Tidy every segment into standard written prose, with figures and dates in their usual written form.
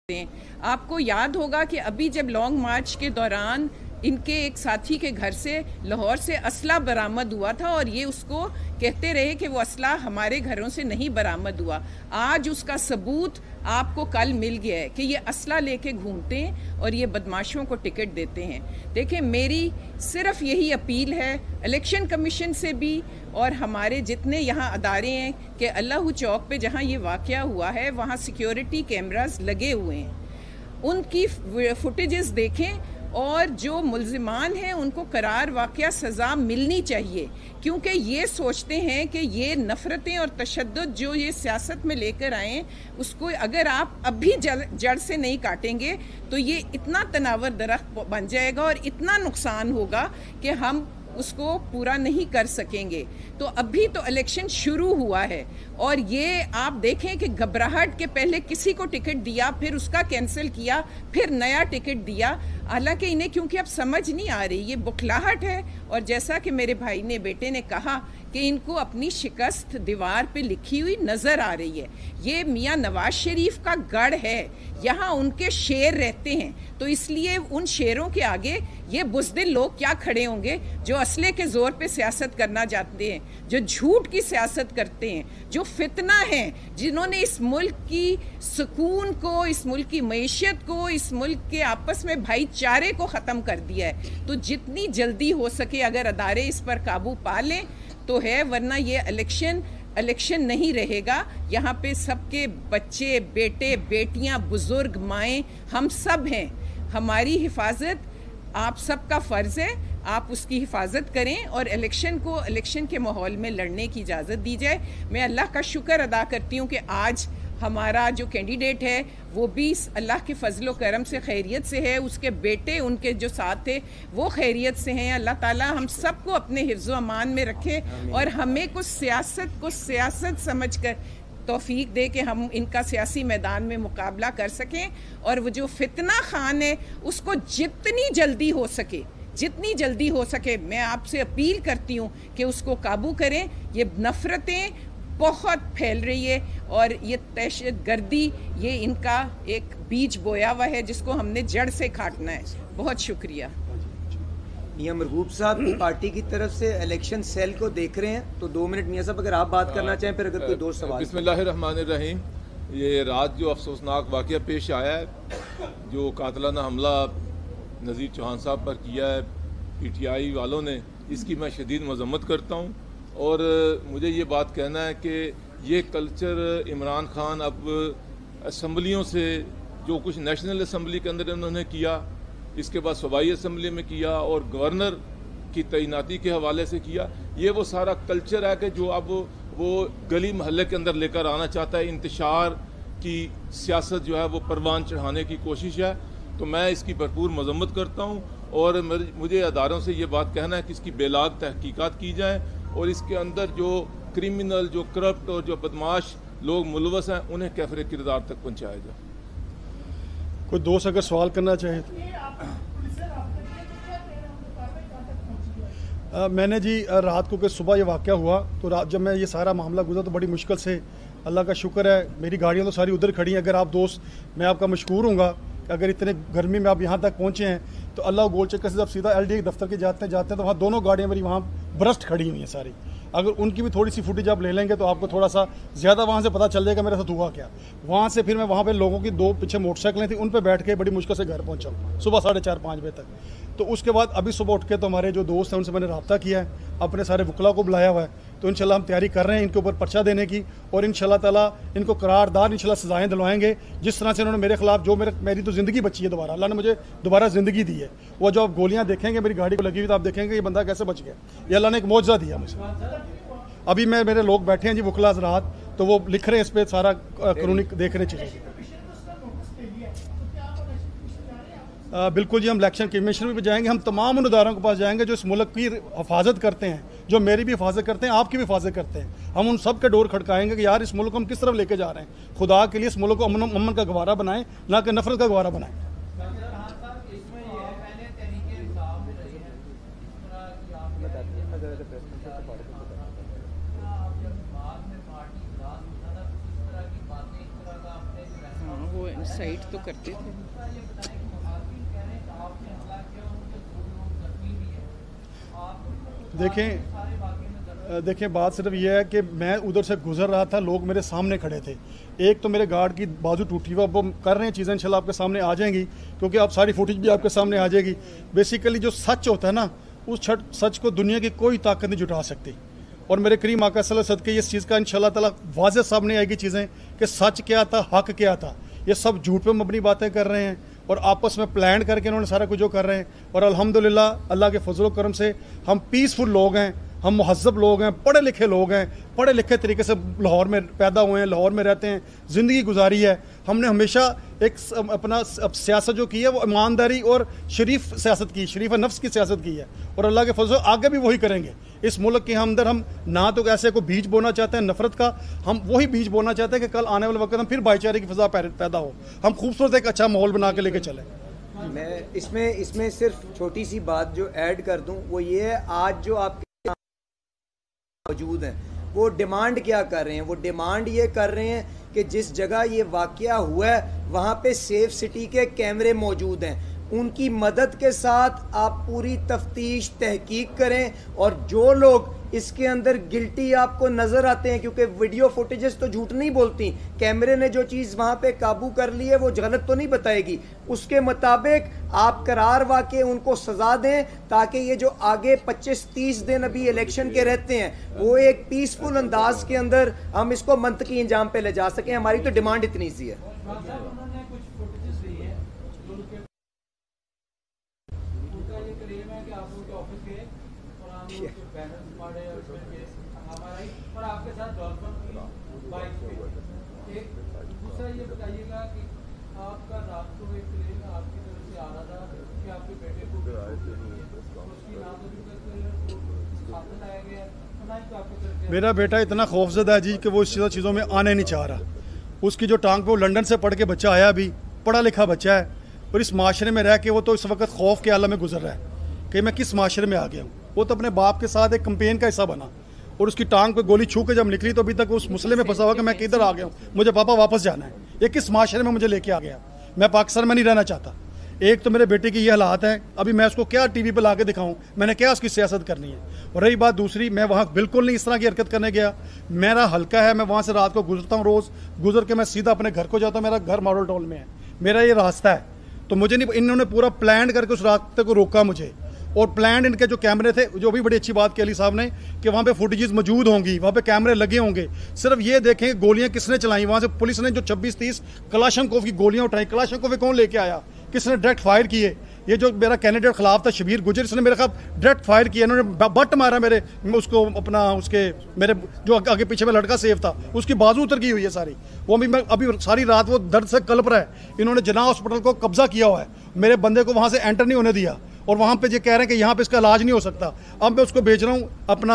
आपको याद होगा कि अभी जब लॉन्ग मार्च के दौरान इनके एक साथी के घर से लाहौर से असला बरामद हुआ था और ये उसको कहते रहे कि वो असला हमारे घरों से नहीं बरामद हुआ। आज उसका सबूत आपको कल मिल गया है कि ये असला लेके घूमते हैं और ये बदमाशों को टिकट देते हैं। देखिए, मेरी सिर्फ यही अपील है इलेक्शन कमीशन से भी और हमारे जितने यहाँ अदारे हैं कि अल्लाह चौक पे जहाँ ये वाक़या हुआ है वहाँ सिक्योरिटी कैमरास लगे हुए हैं, उनकी फुटेजेस देखें और जो मुल्ज़िमान हैं उनको करार वाक़या सज़ा मिलनी चाहिए, क्योंकि ये सोचते हैं कि ये नफ़रतें और तशद्दुद जो ये सियासत में लेकर आए उसको अगर आप अभी जड़ से नहीं काटेंगे तो ये इतना तनावर दरख्त बन जाएगा और इतना नुकसान होगा कि हम उसको पूरा नहीं कर सकेंगे। तो अभी तो इलेक्शन शुरू हुआ है और ये आप देखें कि घबराहट के पहले किसी को टिकट दिया, फिर उसका कैंसिल किया, फिर नया टिकट दिया। हालांकि इन्हें क्योंकि अब समझ नहीं आ रही, ये बुखलाहट है। और जैसा कि मेरे भाई ने बेटे ने कहा कि इनको अपनी शिकस्त दीवार पे लिखी हुई नज़र आ रही है। ये मियाँ नवाज शरीफ का गढ़ है, यहाँ उनके शेर रहते हैं, तो इसलिए उन शेरों के आगे ये बुज़दिल लोग क्या खड़े होंगे जो असले के ज़ोर पे सियासत करना चाहते हैं, जो झूठ की सियासत करते हैं, जो फितना है, जिन्होंने इस मुल्क की सुकून को, इस मुल्क की मईशत को, इस मुल्क के आपस में भाईचारे को ख़त्म कर दिया है। तो जितनी जल्दी हो सके अगर अदारे इस पर काबू पा लें तो है, वरना ये इलेक्शन नहीं रहेगा। यहाँ पे सबके बच्चे, बेटे, बेटियाँ, बुजुर्ग, माएँ, हम सब हैं। हमारी हिफाजत आप सबका फ़र्ज़ है, आप उसकी हिफाजत करें और इलेक्शन के माहौल में लड़ने की इजाज़त दी जाए। मैं अल्लाह का शुक्र अदा करती हूँ कि आज हमारा जो कैंडिडेट है वो भी अल्लाह के फजलो करम से खैरियत से है, उसके बेटे उनके जो साथ थे वो खैरियत से हैं। अल्लाह ताला हम सबको अपने हिफ्ज़ व अमान में रखे और हमें कुछ सियासत समझ कर तौफीक दे कि हम इनका सियासी मैदान में मुकाबला कर सकें और वो जो फितना खान है उसको जितनी जल्दी हो सके मैं आपसे अपील करती हूँ कि उसको काबू करें। ये नफ़रतें बहुत फैल रही है और ये दहशतगर्दी, ये इनका एक बीज बोया हुआ है जिसको हमने जड़ से काटना है। बहुत शुक्रिया। मियां मरगूब साहब पार्टी की तरफ से इलेक्शन सेल को देख रहे हैं, तो 2 मिनट मियां साहब अगर आप बात करना चाहें, फिर अगर कोई दोस्त सवाल। बिस्मिल्लाहिर्रहमानिर्रहीम। ये रात जो अफसोसनाक वाक़या पेश आया है, जो कातलाना हमला नज़ीर चौहान साहब पर किया है PTI वालों ने, इसकी मैं शदीद मजम्मत करता हूँ। और मुझे ये बात कहना है कि ये कल्चर इमरान खान अब असम्बलियों से जो कुछ नेशनल असम्बली के अंदर उन्होंने किया, इसके बाद सूबाई असम्बली में किया और गवर्नर की तैनाती के हवाले से किया, ये वो सारा कल्चर है कि जो अब वो गली महल्ले के अंदर लेकर आना चाहता है। इंतशार की सियासत जो है वो परवान चढ़ाने की कोशिश है। तो मैं इसकी भरपूर मजम्मत करता हूँ और मुझे अदारों से ये बात कहना है कि इसकी बेलाग तहकीकात की जाए और इसके अंदर जो क्रिमिनल, जो करप्ट और जो बदमाश लोग मुलवस हैं उन्हें कैफरे किरदार तक पहुँचाया जाए। कोई दोस्त अगर सवाल करना चाहे तो। मैंने जी रात को सुबह ये वाक़या हुआ तो रात जब मैं ये सारा मामला गुजरा तो बड़ी मुश्किल से, अल्लाह का शुक्र है मेरी गाड़ियाँ तो सारी उधर खड़ी हैं। अगर आप दोस्त, मैं आपका मशकूर हूँगा कि अगर इतने गर्मी में आप यहाँ तक पहुँचे हैं तो अल्लाह गोल चक्कर से जब सीधा LDA दफ्तर के जाते हैं तो वहाँ दोनों गाड़ियाँ मेरी वहाँ ब्रस्ट खड़ी हुई हैं सारी। अगर उनकी भी थोड़ी सी फुटेज आप ले लेंगे तो आपको थोड़ा सा ज़्यादा वहाँ से पता चल जाएगा मेरे साथ हुआ क्या। वहाँ से फिर मैं वहाँ पे लोगों की 2 पीछे मोटरसाइकिलें थी, उन पे बैठ के बड़ी मुश्किल से घर पहुँचा सुबह 4:30-5 बजे तक। तो उसके बाद अभी सुबह उठ के तो हमारे जो दोस्त हैं उनसे मैंने रब्ता किया है, अपने सारे वकला को बुलाया हुआ है। तो इंशाल्लाह हम तैयारी कर रहे हैं इनके ऊपर पर्चा देने की और इंशाल्लाह ताला इनको करारदार इंशाल्लाह सजाएं दिलवाएंगे। जिस तरह से इन्होंने मेरे खिलाफ जो मेरी तो ज़िंदगी बची है, दोबारा अल्लाह ने मुझे दोबारा ज़िंदगी दी है। वो जो आप गोलियाँ देखेंगे मेरी गाड़ी को लगी हुई तो आप देखेंगे ये बंदा कैसे बच गया, ये अल्लाह ने एक मौजज़ा दिया मुझे। अभी मेरे लोग बैठे हैं जी वकला हज़रात, तो वो लिख रहे हैं इस पर सारा कानूनी देख रहे चीज़ें। बिल्कुल जी, हम इलेक्शन कमीशन भी जाएंगे, हम तमाम उन अदारों के पास जाएंगे जो इस मुल्क की हिफाजत करते हैं, जो मेरी भी हिफाजत करते हैं, आपकी भी हिफाजत करते हैं। हम उन सब के डोर खड़काएंगे कि यार इस मुल्क को हम किस तरफ लेके जा रहे हैं। खुदा के लिए इस मुल्क को अमन का गवारा बनाएं, ना कि नफरत का गवारा बनाएं। इंसाइट तो करते थे। देखें बात सिर्फ ये है कि मैं उधर से गुजर रहा था, लोग मेरे सामने खड़े थे। एक तो मेरे गार्ड की बाजू टूटी हुई, अब वो कर रहे हैं चीज़ें, इंशाल्लाह आपके सामने आ जाएंगी, क्योंकि अब सारी फुटेज भी आपके सामने आ जाएगी। बेसिकली जो सच होता है ना, उस सच को दुनिया की कोई ताकत नहीं जुटा सकती। और मेरे करीम आका सल्लल्लाहु अलैहि वसल्लम सदके इस चीज़ का इंशाल्लाह ताला वाज़ेह सामने आएगी चीज़ें कि सच क्या था, हक क्या था। ये सब झूठ पे मबनी बातें कर रहे हैं और आपस में प्लान करके इन्होंने सारा कुछ जो कर रहे हैं। और अल्हम्दुलिल्लाह अल्लाह के फजल करम से हम पीसफुल लोग हैं, हम मुहज़्ज़ब लोग हैं, पढ़े लिखे लोग हैं, पढ़े लिखे तरीके से लाहौर में पैदा हुए हैं, लाहौर में रहते हैं, ज़िंदगी गुजारी है। हमने हमेशा एक अपना सियासत जो की है वो ईमानदारी और शरीफ सियासत की, शरीफ नफ्स की सियासत की है, और अल्लाह के फजल आगे भी वही करेंगे। इस मुल्क के अंदर हम ना तो ऐसे को बीज बोना चाहते हैं नफरत का, हम वही बीज बोना चाहते हैं कि कल आने वाले वक्त हम फिर भाईचारे की फ़ज़ा पैदा हो, हम खूबसूरत एक अच्छा माहौल बना के लेके चलें। मैं इसमें सिर्फ छोटी सी बात जो ऐड कर दूं वो ये है, आज जो आपके मौजूद हैं वो डिमांड क्या कर रहे हैं? वो डिमांड ये कर रहे हैं कि जिस जगह ये वाकया हुआ है वहाँ पे सेफ सिटी के कैमरे मौजूद हैं, उनकी मदद के साथ आप पूरी तफ्तीश तहकीक करें, और जो लोग इसके अंदर गिल्टी आपको नजर आते हैं, क्योंकि वीडियो फुटेजेस तो झूठ नहीं बोलती, कैमरे ने जो चीज़ वहाँ पे काबू कर ली है वो गलत तो नहीं बताएगी, उसके मुताबिक आप करार वाके उनको सजा दें, ताकि ये जो आगे 25-30 दिन अभी इलेक्शन के रहते हैं वो एक पीसफुल अंदाज के अंदर हम इसको मंतकी इंजाम पे ले जा सकें। हमारी तो डिमांड इतनी सी है। और आपके साथ बाइक पे एक दूसरा ये बताइएगा कि आपका रात को एक क्लेम आपकी तरफ से आ रहा था कि आपके बेटे को उसकी लाया गया, मेरा बेटा इतना खौफजदा है जी कि वो इस चीज़ों में आने नहीं चाह रहा। उसकी जो टांग पे वो लंदन से पढ़ के बच्चा आया, अभी पढ़ा लिखा बच्चा है, और इस माशरे में रह के वो तो इस वक्त खौफ के आलम में गुजर रहा है कि मैं किस माशरे में आ गया हूँ। वो तो अपने बाप के साथ एक कंपेन का हिस्सा बना, और उसकी टांग पे गोली छू के जब निकली तो अभी तक उस मसले में फंसा हुआ कि मैं किधर आ गया हूँ, मुझे पापा वापस जाना है, ये किस माशरे में मुझे लेके आ गया, मैं पाकिस्तान में नहीं रहना चाहता। एक तो मेरे बेटे की ये हालात हैं, अभी मैं उसको क्या टीवी पे ला के दिखाऊँ, मैंने क्या उसकी सियासत करनी है। और रही बात दूसरी, मैं वहाँ बिल्कुल नहीं इस तरह की हरकत करने गया, मेरा हल्का है, मैं वहाँ से रात को गुजरता हूँ, रोज़ गुजर के मैं सीधा अपने घर को जाता हूँ, मेरा घर मॉडल टाउन में है, मेरा ये रास्ता है। तो मुझे नहीं, इन्होंने पूरा प्लान करके उस रास्ते को रोका मुझे, और प्लान इनके जो कैमरे थे, जो भी बड़ी अच्छी बात की अली साहब ने कि वहाँ पे फुटेजेस मौजूद होंगी, वहाँ पे कैमरे लगे होंगे। सिर्फ ये देखें गोलियाँ किसने चलाई, वहाँ से पुलिस ने जो 26-30 कलाशंकोव की गोलियाँ उठाई, कलाशंकोव कौन लेके आया, किसने डायरेक्ट फायर किए। ये जो मेरा कैंडिडेट खिलाफ था शबीर गुजर, इसने मेरे खिलाफ डायरेक्ट फायर किया, इन्होंने बट मारा मेरे उसको, अपना उसके मेरे जो आगे पीछे में लड़का सेफ था उसकी बाजू उतर गई हुई है सारी, वो अभी सारी रात वो दर्द से कल्प रहा है। इन्होंने जना हॉस्पिटल को कब्जा किया हुआ है, मेरे बंदे को वहाँ से एंटर नहीं होने दिया, और वहाँ पे ये कह रहे हैं कि यहाँ पे इसका इलाज नहीं हो सकता। अब मैं उसको भेज रहा हूँ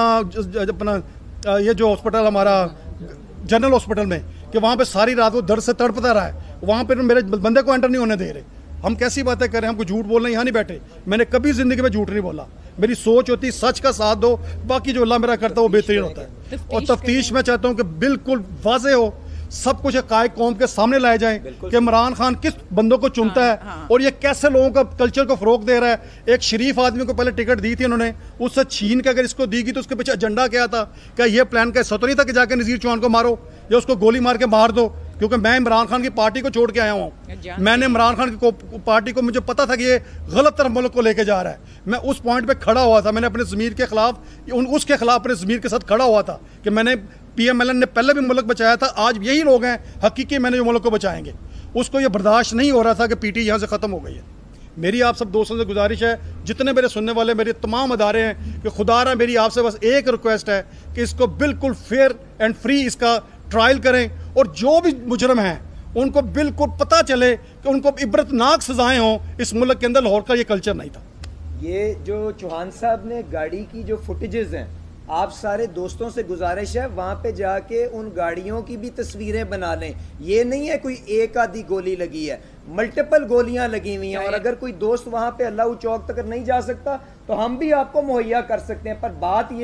अपना ये जो हॉस्पिटल हमारा जनरल हॉस्पिटल में, कि वहाँ पे सारी रात वो दर्द से तड़पता रहा है, वहाँ पे मेरे बंदे को एंटर नहीं होने दे रहे। हम कैसी बातें कर रहे हैं, हमको झूठ बोलना, यहाँ नहीं बैठे, मैंने कभी ज़िंदगी में झूठ नहीं बोला, मेरी सोच होती सच का साथ दो, बाकी जो अल्लाह मेरा करता है वो बेहतरीन होता है। और तफ्तीश मैं चाहता हूँ कि बिल्कुल वाज़ेह हो, सब कुछ हक़ाइक़ कौम के सामने लाए जाएं कि इमरान खान किस बंदों को चुनता है और ये कैसे लोगों का कल्चर को फ़रोग दे रहा है। एक शरीफ आदमी को पहले टिकट दी थी उन्होंने, उससे छीन के अगर इसको दी गई तो उसके पीछे एजेंडा क्या था? क्या ये प्लान का हिस्सा तो नहीं था कि जाकर नज़ीर चौहान को मारो या उसको गोली मार के मार दो? क्योंकि मैं इमरान खान की पार्टी को छोड़ के आया हूँ, मैंने इमरान खान की पार्टी को, मुझे पता था कि ये गलत तरफ मुल्क को लेके जा रहा है। मैं उस पॉइंट पे खड़ा हुआ था, मैंने अपने ज़मीर के खिलाफ, उसके खिलाफ अपने ज़मीर के साथ खड़ा हुआ था कि मैंने PMLN ने पहले भी मुल्क बचाया था, आज यही लोग हैं हकीकी मैंने जो मुल्क को बचाएंगे। उसको ये बर्दाश्त नहीं हो रहा था कि PT यहाँ से ख़त्म हो गई है। मेरी आप सब दोस्तों से गुजारिश है, जितने मेरे सुनने वाले मेरे तमाम अदारे हैं, कि खुदारा मेरी आपसे बस एक रिक्वेस्ट है कि इसको बिल्कुल फेयर एंड फ्री इसका ट्रायल करें, और जो भी मुजरम हैं उनको बिल्कुल पता चले कि उनको इबरतनाक सजाएं हों। इस मुल्क के अंदर लाहौर का ये कल्चर नहीं था। ये जो चौहान साहब ने गाड़ी की जो फुटेजेस हैं, आप सारे दोस्तों से गुजारिश है वहाँ पे जाके उन गाड़ियों की भी तस्वीरें बना लें। ये नहीं है कोई एक आधी गोली लगी है, मल्टीपल गोलियां लगी हुई हैं। और अगर कोई दोस्त वहाँ पे अल्लाह चौक तक नहीं जा सकता तो हम भी आपको मुहैया कर सकते हैं। पर बात यह है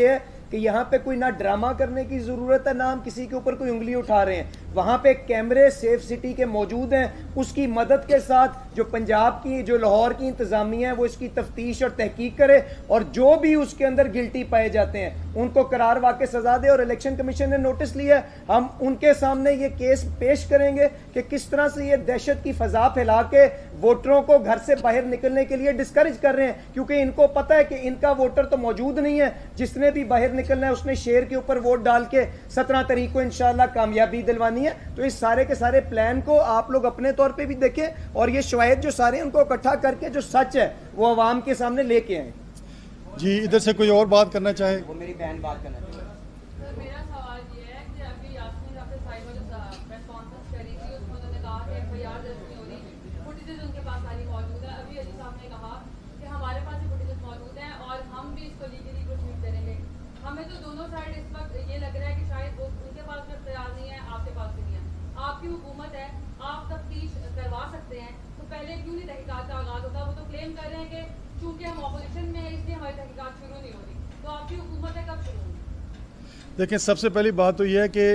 कि यहाँ पे कोई ना ड्रामा करने की ज़रूरत है, ना हम किसी के ऊपर कोई उंगली उठा रहे हैं। वहाँ पे कैमरे सेफ सिटी के मौजूद हैं, उसकी मदद के साथ जो पंजाब की, जो लाहौर की इंतज़ामिया है वो इसकी तफ्तीश और तहकीक करे, और जो भी उसके अंदर गिल्टी पाए जाते हैं उनको करार वाक़ई सजा दे। और इलेक्शन कमीशन ने नोटिस लिया है, हम उनके सामने ये केस पेश करेंगे कि किस तरह से ये दहशत की फजा फैला के वोटरों को घर से बाहर निकलने के लिए डिस्करेज कर रहे हैं, क्योंकि इनको पता है कि इनका वोटर तो मौजूद नहीं है। जिसने भी बाहर निकलना है उसने शेर के ऊपर वोट डाल के 17 तारीख को इंशाल्लाह कामयाबी दिलवानी है। तो इस सारे के सारे प्लान को आप लोग अपने तौर पे भी देखें और ये शवाहिद जो सारे उनको इकट्ठा करके जो सच है वो अवाम के सामने लेके आए। जी, इधर से कोई और बात करना चाहे? वो मेरी बहन बात करना चाहिए। सर, मेरा सवाल ये है कि अभी यास्मीन अपने साइड में जो प्रेस कॉन्फ्रेंस करी थी उसमें उन्होंने कहा कि FIR दर्ज नहीं हो रही, फुटेजेस उनके पास सारी मौजूद है। अभी अली साहब ने कहा कि हमारे पास ये फुटेजेस मौजूद हैं और हम भी इसको लीगली प्रोसीड करेंगे। हमें तो दोनों साइड इस वक्त ये लग रहा है कि शायद वो उनके पास में तैयार नहीं है, आपके पास भी नहीं है। आपकी हुकूमत है, आप तफ्तीश करवा सकते हैं, तो पहले क्यों नहीं तहकीकात का आगाज होता? वो तो क्लेम कर रहे हैं कि चूंकि हम ऑपोजिशन में है इसलिए हमारी तहकीकात शुरू नहीं हो रही, तो आपकी हुकूमत है कब शुरू होगी? देखिए, सबसे पहली बात तो यह है कि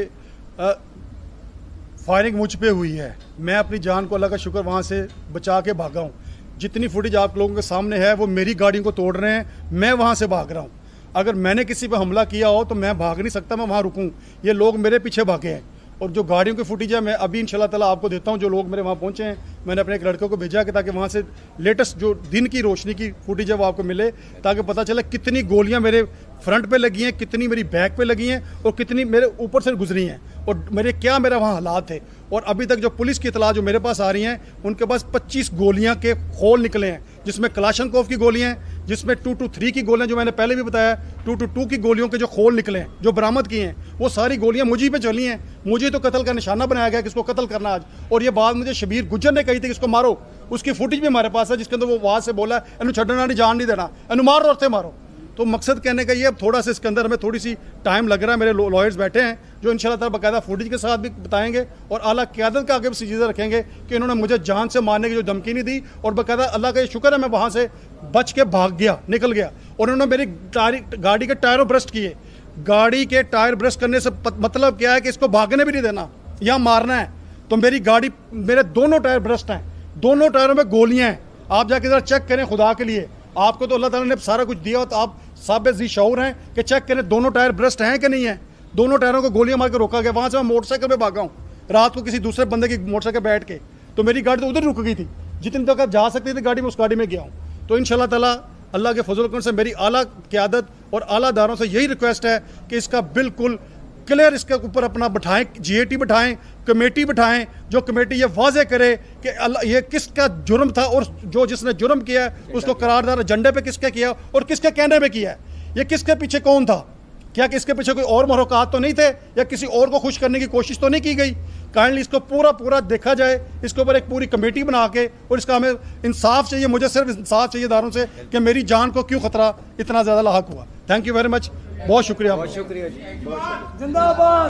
फायरिंग मुझ पे हुई है, मैं अपनी जान को अल्लाह का शुक्र वहाँ से बचा के भागा हूँ। जितनी फुटेज आप लोगों के सामने है वो मेरी गाड़ियों को तोड़ रहे हैं, मैं वहाँ से भाग रहा हूँ। अगर मैंने किसी पे हमला किया हो तो मैं भाग नहीं सकता, मैं वहाँ रुकूँ। ये लोग मेरे पीछे भागे हैं। और जो गाड़ियों की फुटेज है मैं अभी इंशाल्लाह ताला आपको देता हूँ, जो लोग मेरे वहाँ पहुँचे हैं। मैंने अपने एक लड़के को भेजा कि ताकि वहाँ से लेटेस्ट जो दिन की रोशनी की फुटेज है वो आपको मिले, ताकि पता चले कितनी गोलियाँ मेरे फ्रंट पे लगी हैं, कितनी मेरी बैक पे लगी हैं और कितनी मेरे ऊपर से गुजरी हैं और मेरा वहाँ हालात थे। और अभी तक जो पुलिस की इतला जो मेरे पास आ रही हैं, उनके पास 25 गोलियाँ के खोल निकले हैं, जिसमें कलाशनकोव की गोलियाँ हैं, जिसमें 223 की गोलियाँ, जो मैंने पहले भी बताया 222 की गोलियों के जो खोल निकले हैं, जो बरामद किए हैं, वो सारी गोलियाँ मुझे पे चली हैं। मुझे तो कत्ल का निशाना बनाया गया, किसको कत्ल करना आज। और ये बात मुझे शबीर गुज्जर ने कही थी कि इसको मारो, उसकी फुटेज भी हमारे पास है जिसके अंदर वो वहाँ से बोला इन्हू छड़ना नहीं, जान नहीं देना, इन्हू मारो और थे मारो। तो मकसद कहने का ये, अब थोड़ा सा इसके अंदर हमें थोड़ी सी टाइम लग रहा है। मेरे लॉयर्स बैठे हैं जो इंशाल्लाह ताला बाकायदा फुटेज के साथ भी बताएंगे और आला क़यादत का आगे भी सीधा रखेंगे कि इन्होंने मुझे जान से मारने की जो धमकी नहीं दी। और बाकायदा अल्लाह का ये शुक्र है मैं वहाँ से बच के भाग गया, निकल गया। और उन्होंने मेरी गाड़ी के टायरों ब्रस्ट किए। गाड़ी के टायर ब्रस्ट करने से मतलब क्या है कि इसको भागने भी नहीं देना या मारना है। तो मेरी गाड़ी, मेरे दोनों टायर ब्रस्ट हैं, दोनों टायरों में गोलियाँ हैं। आप जाके ज़रा चेक करें, खुदा के लिए, आपको तो अल्लाह ताला ने सारा कुछ दिया, तो आप साबित जी शऊर हैं कि चेक करें दोनों टायर ब्रस्ट हैं कि नहीं है। दोनों टायरों को गोलियां मार के रोका गया। वहाँ से मैं मोटरसाइकिल पे भागा हूँ रात को किसी दूसरे बंदे की मोटरसाइकिल बैठ के, तो मेरी गाड़ी तो उधर रुक गई थी, जितनी तक जा सकती थी गाड़ी में उस गाड़ी में गया हूँ। तो इंशाल्लाह ताला अल्लाह के फजल करम से मेरी आला क़यादत और आला दारों से यही रिक्वेस्ट है कि इसका बिल्कुल क्लियर इसके ऊपर अपना बिठाएं, GAT बिठाएं, कमेटी बिठाएं, जो कमेटी ये वाजे करे कि ये किसका जुर्म था और जो जिसने जुर्म किया है उसको करारदार एजेंडे पे किसके किया और किसके कहने पे किया है, ये किसके पीछे कौन था, क्या कि इसके पीछे कोई और महरुकात तो नहीं थे या किसी और को खुश करने की कोशिश तो नहीं की गई। काइंडली इसको पूरा देखा जाए, इसके ऊपर एक पूरी कमेटी बना के, और इसका हमें इंसाफ चाहिए। मुझे सिर्फ इंसाफ चाहिए दारों से कि मेरी जान को क्यों खतरा इतना ज़्यादा लाहक हुआ। थैंक यू वेरी मच, बहुत शुक्रिया। बहुत शुक्रिया जी, जिंदाबाद।